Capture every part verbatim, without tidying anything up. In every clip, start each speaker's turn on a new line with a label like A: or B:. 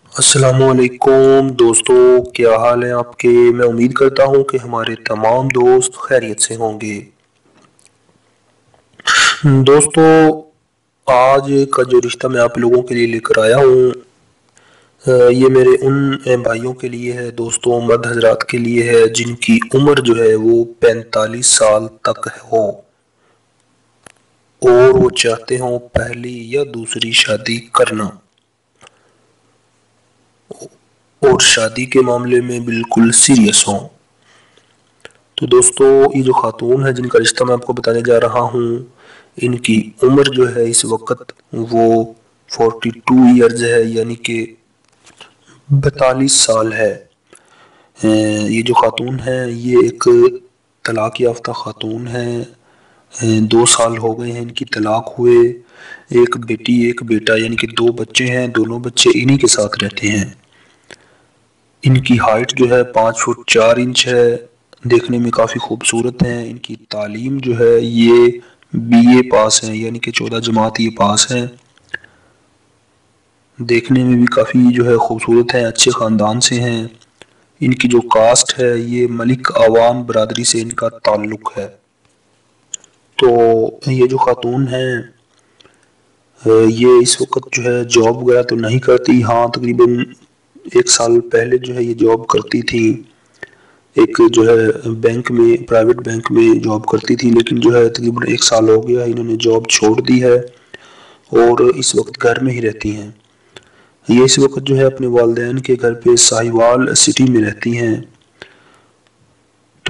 A: السلام علیکم دوستو، کیا حال ہے آپ کے؟ میں امید کرتا ہوں کہ ہمارے تمام دوست خیریت سے ہوں گے۔ دوستو، آج کا جو رشتہ میں آپ لوگوں کے لیے لے کر آیا ہوں، یہ میرے ان بھائیوں کے لیے ہے، دوستوں، مرد حضرات کے لیے ہے جن کی عمر جو ہے وہ پینتالیس سال تک ہو اور وہ چاہتے ہوں پہلی یا دوسری شادی کرنا، اور شادی کے معاملے میں بالکل سیریس ہوں۔ تو دوستو، یہ جو خاتون ہے جن کا رشتہ میں آپ کو بتانے جا رہا ہوں، ان کی عمر جو ہے اس وقت وہ فورٹی ٹو ایئرز ہے، یعنی کہ بتالیس سال ہے۔ یہ جو خاتون ہے یہ ایک طلاق یافتہ خاتون ہے، دو سال ہو گئے ہیں ان کی طلاق ہوئے، ایک بیٹی ایک بیٹا یعنی کہ دو بچے ہیں، دونوں بچے انہی کے ساتھ رہتے ہیں۔ ان کی ہائٹ جو ہے پانچ فٹ چار انچ ہے، دیکھنے میں کافی خوبصورت ہیں۔ ان کی تعلیم جو ہے یہ بی اے پاس ہیں، یعنی کہ چودہ جماعت یہ پاس ہیں۔ دیکھنے میں بھی کافی جو ہے خوبصورت ہیں، اچھے خاندان سے ہیں۔ ان کی جو کاسٹ ہے یہ ملک عوام برادری سے ان کا تعلق ہے۔ تو یہ جو خاتون ہیں یہ اس وقت جو ہے جاب وغیرہ تو نہیں کرتی، ہاں تقریباً ایک سال پہلے جو ہے یہ جاب کرتی تھی، ایک جو ہے بینک میں، پرائیویٹ بینک میں جاب کرتی تھی، لیکن جو ہے تقریباً ایک سال ہو گیا انہوں نے جاب چھوڑ دی ہے اور اس وقت گھر میں ہی رہتی ہیں۔ یہ اس وقت جو ہے اپنے والدین کے گھر پہ ساہیوال سٹی میں رہتی ہیں۔ تو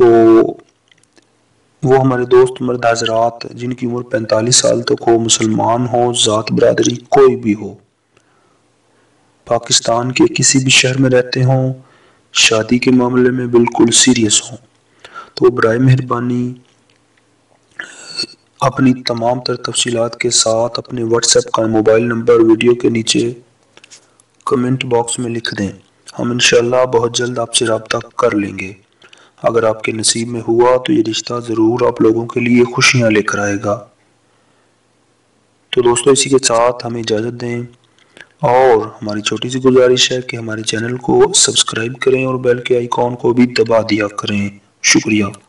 A: وہ ہمارے دوست مرد حضرات جن کی عمر پینتالیس سال تک ہو، مسلمان ہو، ذات برادری کوئی بھی ہو، پاکستان کے کسی بھی شہر میں رہتے ہوں، شادی کے معاملے میں بالکل سیریس ہوں، تو برائے مہربانی اپنی تمام تر تفصیلات کے ساتھ اپنے واٹس ایپ کا موبائل نمبر ویڈیو کے نیچے کمنٹ باکس میں لکھ دیں، ہم انشاءاللہ بہت جلد آپ سے رابطہ کر لیں گے۔ اگر آپ کے نصیب میں ہوا تو یہ رشتہ ضرور آپ لوگوں کے لیے خوشیاں لے کر آئے گا۔ تو دوستو، اسی کے ساتھ ہمیں اجازت دیں اور ہماری چھوٹی سی گزارش ہے کہ ہمارے چینل کو سبسکرائب کریں اور بیل کے آئیکن کو بھی دبا دیا کریں۔ شکریہ۔